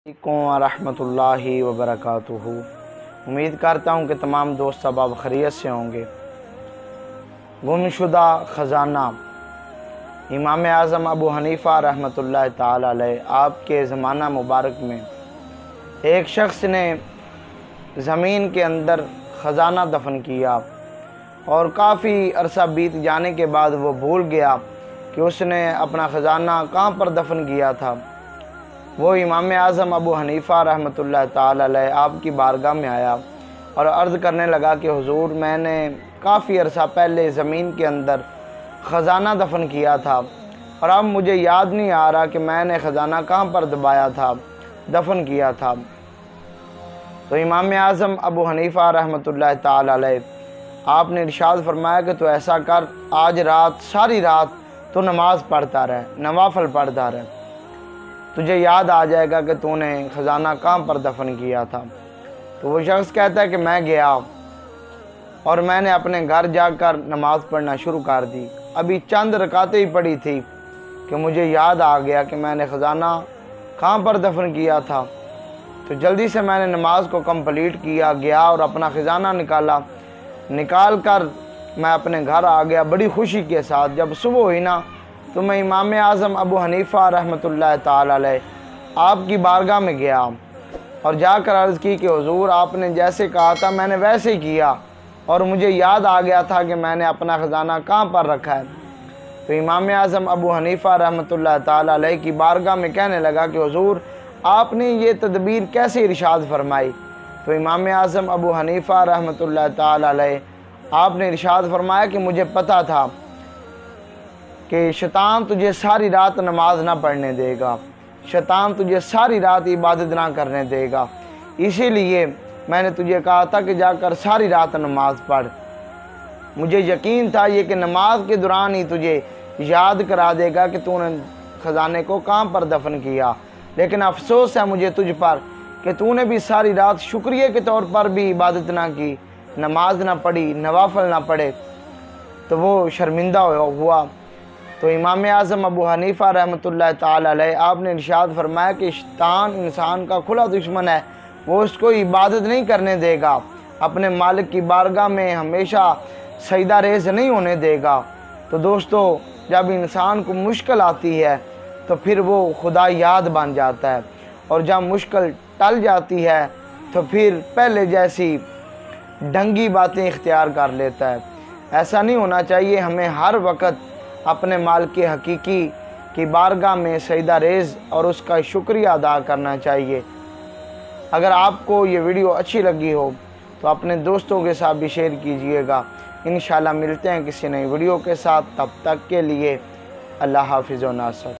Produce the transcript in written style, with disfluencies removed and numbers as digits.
रहमतुल्लाहि व बरकातुहू। उम्मीद करता हूँ कि तमाम दोस्त अब खैरियत से होंगे। गुमशुदा ख़जाना। इमाम आज़म अबू हनीफ़ा रहमतुल्लाहि ताला अलैह आपके ज़माना मुबारक में एक शख्स ने ज़मीन के अंदर ख़जाना दफन किया और काफ़ी अरसा बीत जाने के बाद वो भूल गया कि उसने अपना ख़जाना कहाँ पर दफन किया था। वो इमाम आज़म अबू हनीफ़ा रहमतुल्लाहि ताला अलैह आपकी बारगाह में आया और अर्ज़ करने लगा कि हुज़ूर, मैंने काफ़ी अरसा पहले ज़मीन के अंदर ख़जाना दफन किया था और अब मुझे याद नहीं आ रहा कि मैंने ख़जाना कहाँ पर दबाया था, दफन किया था। तो इमाम आज़म अबू हनीफ़ा रहमतुल्लाहि ताला अलैह आपने इरशाद फरमाया कि तो ऐसा कर, आज रात सारी रात तो नमाज़ पढ़ता रहे, नवाफ़िल पढ़ता रहे, तुझे याद आ जाएगा कि तूने ख़जाना कहाँ पर दफन किया था। तो वो शख्स कहता है कि मैं गया और मैंने अपने घर जाकर नमाज़ पढ़ना शुरू कर दी। अभी चंद रकातें ही पड़ी थी कि मुझे याद आ गया कि मैंने ख़जाना कहाँ पर दफन किया था। तो जल्दी से मैंने नमाज को कंप्लीट किया, गया और अपना ख़जाना निकाल कर मैं अपने घर आ गया बड़ी खुशी के साथ। जब सुबह हुई ना तो मैं इमाम आज़म अबू हनीफ़ा रहमतुल्लाहि ताला अलैह आपकी बारगाह में गया और जाकर अर्ज़ की कि हुज़ूर, आपने जैसे कहा था मैंने वैसे ही किया और मुझे याद आ गया था कि मैंने अपना ख़जाना कहाँ पर रखा है। तो इमाम आज़म अबू हनीफ़ा रहमतुल्लाहि ताला अलैह की बारगाह में कहने लगा कि हुज़ूर, आपने ये तदबीर कैसे इरशाद फरमाई। तो इमाम आज़म अबू हनीफ़ा रहमतुल्लाहि ताला अलैह आपने इरशाद फरमाया कि मुझे पता था कि शैतान तुझे सारी रात नमाज ना पढ़ने देगा, शैतान तुझे सारी रात इबादत ना करने देगा, इसीलिए मैंने तुझे कहा था कि जाकर सारी रात नमाज पढ़। मुझे यकीन था ये कि नमाज के दौरान ही तुझे याद करा देगा कि तूने ख़जाने को कहाँ पर दफन किया। लेकिन अफसोस है मुझे तुझ पर कि तूने भी सारी रात शुक्रिया के तौर पर भी इबादत ना की, नमाज ना पढ़ी, नवाफिल ना पढ़े। तो वो शर्मिंदा हुआ। तो इमाम आज़म अबू हनीफ़ा रहमतुल्लाहि ताला अलैह आपने इरशाद फरमाया कि शैतान इंसान का खुला दुश्मन है, वो उसको इबादत नहीं करने देगा, अपने मालिक की बारगाह में हमेशा सजदा रेज़ नहीं होने देगा। तो दोस्तों, जब इंसान को मुश्किल आती है तो फिर वो खुदा याद बन जाता है और जब मुश्किल टल जाती है तो फिर पहले जैसी ढंगी बातें इख्तियार कर लेता है। ऐसा नहीं होना चाहिए। हमें हर वक्त अपने माल के हकीकी की बारगाह में सजदा रेज़ और उसका शुक्रिया अदा करना चाहिए। अगर आपको ये वीडियो अच्छी लगी हो तो अपने दोस्तों के साथ भी शेयर कीजिएगा। इंशाल्लाह मिलते हैं किसी नई वीडियो के साथ। तब तक के लिए अल्लाह हाफ़िज़ व नासर।